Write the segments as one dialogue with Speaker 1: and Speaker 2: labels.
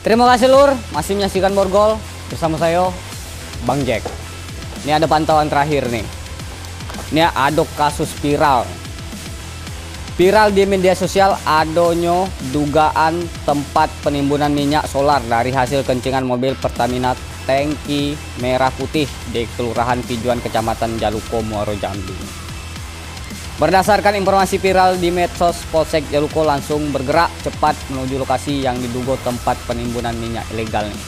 Speaker 1: Terima kasih Lur, masih menyaksikan Borgol bersama saya Bang Jack. Ini ada pantauan terakhir nih. Ini ada kasus viral. Viral di media sosial adonyo dugaan tempat penimbunan minyak solar dari hasil kencingan mobil Pertamina tangki merah putih di Kelurahan Pijuan, Kecamatan Jaluko, Muaro Jambi. Berdasarkan informasi viral di medsos, Polsek Jaluko langsung bergerak cepat menuju lokasi yang diduga tempat penimbunan minyak ilegal nih.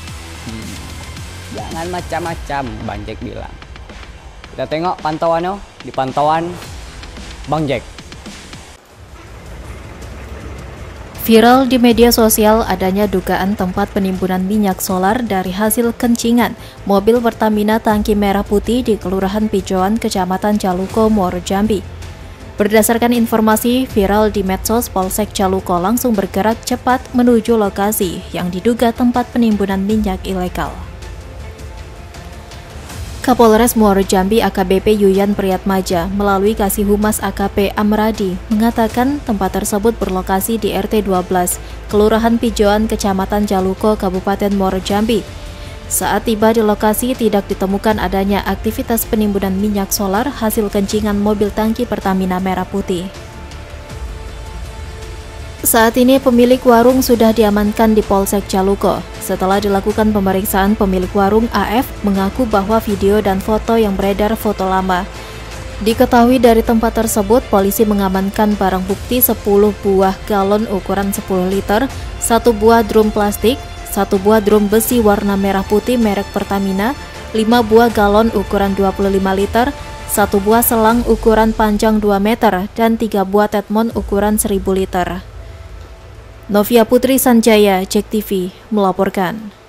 Speaker 1: Jangan macam-macam, Bang Jack bilang. Kita tengok pantauannya di pantauan Bang Jack.
Speaker 2: Viral di media sosial adanya dugaan tempat penimbunan minyak solar dari hasil kencingan mobil Pertamina tangki merah putih di Kelurahan Pijuan, Kecamatan Jaluko, Muaro Jambi. Berdasarkan informasi viral di medsos, Polsek Jaluko langsung bergerak cepat menuju lokasi yang diduga tempat penimbunan minyak ilegal. Kapolres Muaro Jambi AKBP Yuyan Priyatmaja melalui Kasih Humas AKP Amradi mengatakan tempat tersebut berlokasi di RT 12, Kelurahan Pijuan, Kecamatan Jaluko, Kabupaten Muaro Jambi. Saat tiba di lokasi tidak ditemukan adanya aktivitas penimbunan minyak solar hasil kencingan mobil tangki Pertamina merah putih. Saat ini pemilik warung sudah diamankan di Polsek Jaluko. Setelah dilakukan pemeriksaan, pemilik warung AF mengaku bahwa video dan foto yang beredar foto lama. Diketahui dari tempat tersebut, polisi mengamankan barang bukti 10 buah galon ukuran 10 liter, 1 buah drum plastik, 1 buah drum besi warna merah putih merek Pertamina, 5 buah galon ukuran 25 liter, 1 buah selang ukuran panjang 2 meter, dan 3 buah tetmon ukuran 1000 liter. Novia Putri Sanjaya, JEK TV, melaporkan.